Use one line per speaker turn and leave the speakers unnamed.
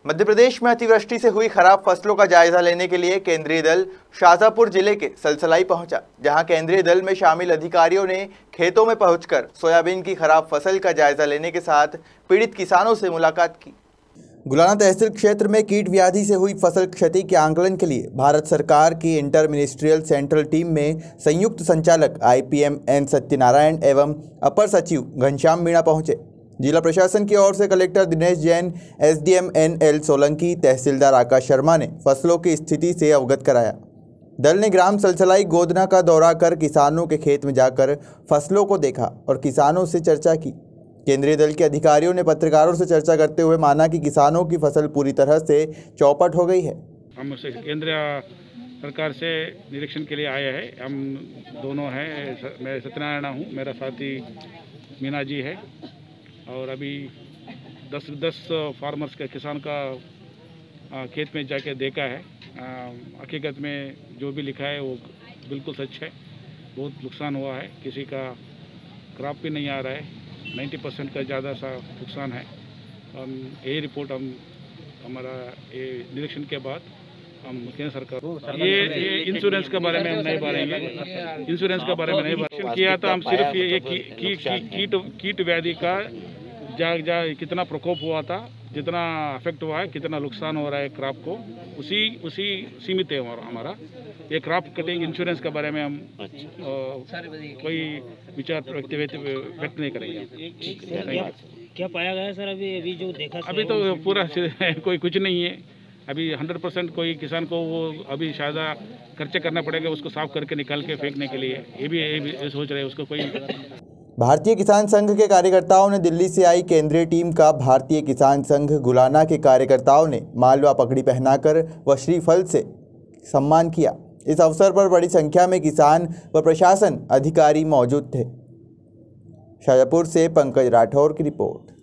मध्य प्रदेश में अतिवृष्टि से हुई खराब फसलों का जायजा लेने के लिए केंद्रीय दल शाजापुर जिले के सलसलाई पहुंचा, जहां केंद्रीय दल में शामिल अधिकारियों ने खेतों में पहुंचकर सोयाबीन की खराब फसल का जायजा लेने के साथ पीड़ित किसानों से मुलाकात की। गुलाना तहसील क्षेत्र में कीट व्याधि से हुई फसल क्षति के आंकलन के लिए भारत सरकार की इंटर मिनिस्ट्रियल सेंट्रल टीम में संयुक्त संचालक IPM N सत्यनारायण एवं अपर सचिव घनश्याम मीणा पहुंचे। जिला प्रशासन की ओर से collector Dinesh Jain, SDM NL Solanki, तहसीलदार आकाश शर्मा ने फसलों की स्थिति से अवगत कराया। दल ने ग्राम सलसलाई गोदना का दौरा कर किसानों के खेत में जाकर फसलों को देखा और किसानों से चर्चा की। केंद्रीय दल के अधिकारियों ने पत्रकारों से चर्चा करते हुए माना कि किसानों की फसल पूरी तरह से चौपट हो गई है।
हम केंद्रीय सरकार से निरीक्षण के लिए आए हैं। हम दोनों हैं, मैं सत्यनारायण हूँ, मेरा साथी मीना जी है। और अभी 10 फार्मर्स का किसान का खेत में जाके देखा है। हकीकत में जो भी लिखा है वो बिल्कुल सच है। बहुत नुकसान हुआ है, किसी का क्रॉप भी नहीं आ रहा है, 90% का ज़्यादा सा नुकसान है। यही रिपोर्ट हमारा ये निरीक्षण के बाद हम केंद्र सरकार ये इंश्योरेंस के बारे में हम नहीं बोलेंगे। इंश्योरेंस के बारे में नहीं बात किया था। हम सिर्फ ये कीट व्याधि का कितना प्रकोप हुआ था, जितना अफेक्ट हुआ है, कितना नुकसान हो रहा है क्रॉप को, उसी सीमित है हमारा। ये क्रॉप कटिंग इंश्योरेंस के बारे में हम कोई विचार व्यक्त नहीं करेंगे।
क्या पाया गया सर अभी जो देखा?
अभी तो पूरा कोई कुछ नहीं है। अभी 100% कोई किसान को वो अभी शायद खर्चे करना पड़ेगा उसको साफ करके निकाल के फेंकने के लिए। ये भी सोच रहे हैं उसको कोई।
भारतीय किसान संघ के कार्यकर्ताओं ने दिल्ली से आई केंद्रीय टीम का भारतीय किसान संघ गुलाना के कार्यकर्ताओं ने मालवा पगड़ी पहनाकर व श्रीफल से सम्मान किया। इस अवसर पर बड़ी संख्या में किसान व प्रशासन अधिकारी मौजूद थे। शाजापुर से पंकज राठौर की रिपोर्ट।